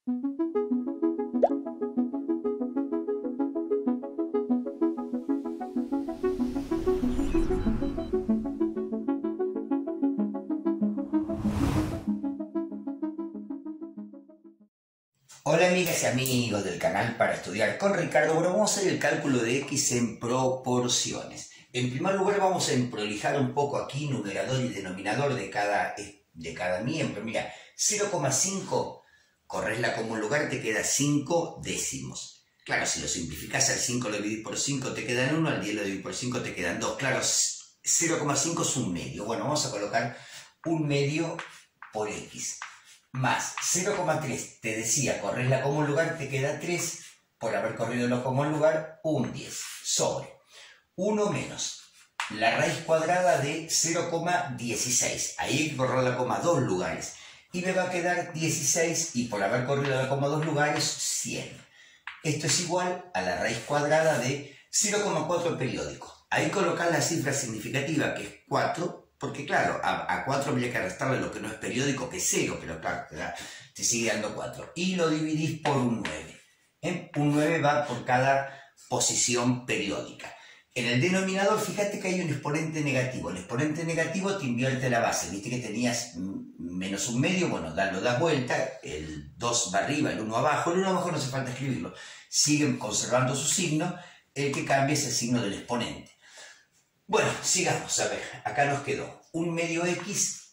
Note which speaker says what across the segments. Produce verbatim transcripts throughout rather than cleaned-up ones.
Speaker 1: Hola amigas y amigos del canal para estudiar con Ricardo. Bueno, vamos a hacer el cálculo de x en proporciones. En primer lugar vamos a emprolijar un poco aquí numerador y denominador de cada, de cada miembro. Mira, cero coma cinco, corresla como un lugar, te queda cinco décimos. Claro, si lo simplificas al cinco lo dividís por cinco te quedan uno, al diez lo dividís por cinco te quedan dos. Claro, cero coma cinco es un medio. Bueno, vamos a colocar un medio por x. Más cero coma tres, te decía, correrla como un lugar, te queda tres, por haber corrido lo como un lugar, un diez, sobre uno menos la raíz cuadrada de cero coma dieciséis, ahí hay que correr la coma dos lugares, y me va a quedar dieciséis, y por haber corrido la coma dos lugares, cien. Esto es igual a la raíz cuadrada de cero coma cuatro periódico. Ahí colocar la cifra significativa, que es cuatro, porque claro, a, a cuatro habría que restarle lo que no es periódico, que es cero, pero claro, te sigue dando cuatro. Y lo dividís por un nueve. ¿Eh? Un nueve va por cada posición periódica. En el denominador, fíjate que hay un exponente negativo. El exponente negativo te invierte la base. Viste que tenías menos un medio, bueno, lo das vuelta, el dos va arriba, el uno abajo. El uno abajo no hace falta escribirlo. Siguen conservando su signo, el que cambia es el signo del exponente. Bueno, sigamos, a ver, acá nos quedó un medio x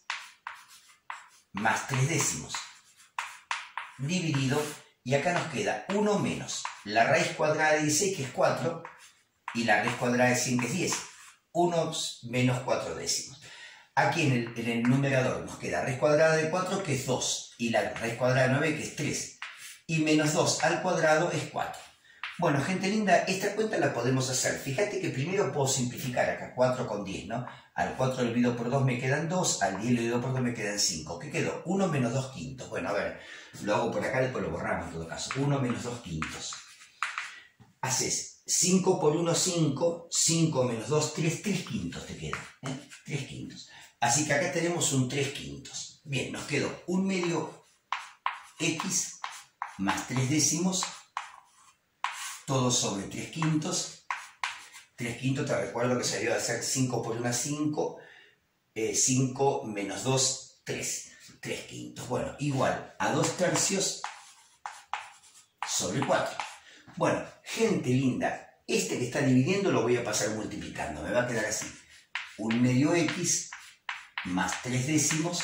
Speaker 1: más tres décimos dividido, y acá nos queda uno menos la raíz cuadrada de dieciséis, que es cuatro, y la raíz cuadrada de cien, que es diez, uno menos cuatro décimos. Aquí en el, en el numerador nos queda raíz cuadrada de cuatro, que es dos, y la raíz cuadrada de nueve, que es tres, y menos dos al cuadrado es cuatro. Bueno, gente linda, esta cuenta la podemos hacer. Fíjate que primero puedo simplificar acá, cuatro con diez, ¿no? Al cuatro lo divido por dos me quedan dos, al diez lo divido por dos me quedan cinco. ¿Qué quedó? uno menos dos quintos. Bueno, a ver, lo hago por acá, después lo borramos en todo caso. uno menos dos quintos. Haces cinco por uno, cinco, cinco menos dos, tres, tres quintos te queda, ¿eh? tres quintos. Así que acá tenemos un tres quintos. Bien, nos quedó un medio x más tres décimos, todo sobre tres quintos. tres quintos, te recuerdo que salió a ser cinco por uno, cinco. Eh, cinco menos dos, tres. tres quintos. Bueno, igual a dos tercios sobre cuatro. Bueno, gente linda, este que está dividiendo lo voy a pasar multiplicando. Me va a quedar así. Un medio x más tres décimos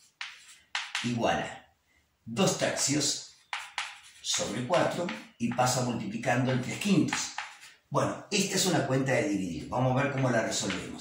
Speaker 1: igual a dos tercios sobre cuatro, y paso multiplicando el tres quintos. Bueno, esta es una cuenta de dividir. Vamos a ver cómo la resolvemos.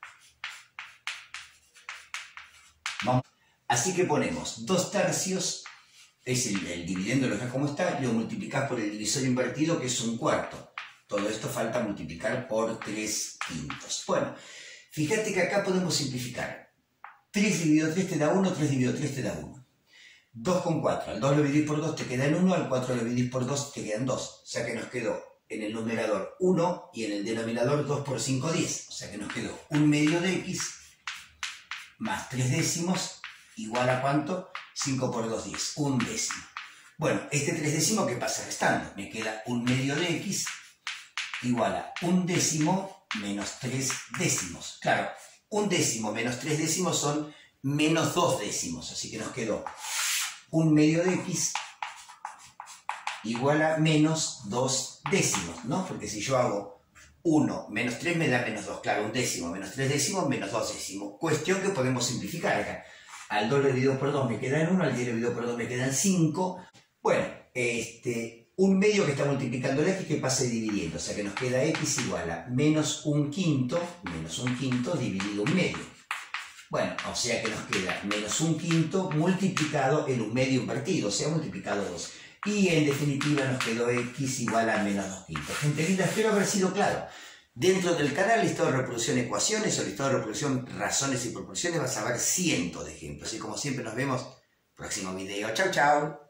Speaker 1: Vamos. Así que ponemos dos tercios, es el, el dividendo, lo dejas como está, lo multiplicás por el divisor invertido, que es un cuarto. Todo esto falta multiplicar por tres quintos. Bueno, fíjate que acá podemos simplificar. tres dividido tres te da uno, tres dividido tres te da uno. dos con cuatro, al dos lo dividís por dos te quedan uno, al cuatro lo dividís por dos te quedan dos. O sea que nos quedó en el numerador uno y en el denominador dos por cinco, diez. O sea que nos quedó un medio de x más tres décimos igual a ¿cuánto? cinco por dos, diez. Un décimo. Bueno, este tres décimos, ¿qué pasa? Restando. Me queda un medio de x igual a un décimo menos tres décimos. Claro, un décimo menos tres décimos son menos dos décimos. Así que nos quedó un medio de x igual a menos dos décimos, ¿no? Porque si yo hago uno menos tres me da menos dos. Claro, un décimo menos tres décimos menos dos décimos. Cuestión que podemos simplificar acá. Al dos lo dividido por dos me quedan uno, al diez lo dividido por dos me quedan cinco. Bueno, este, un medio que está multiplicando el x que pase dividiendo. O sea que nos queda x igual a menos un quinto, menos un quinto dividido un medio. Bueno, o sea que nos queda menos un quinto multiplicado en un medio invertido, o sea, multiplicado dos. Y en definitiva nos quedó x igual a menos dos quintos. Gente linda, espero haber sido claro. Dentro del canal listado de reproducción ecuaciones o listado de reproducción razones y proporciones vas a ver cientos de ejemplos. Y como siempre nos vemos, próximo video. Chau, chau.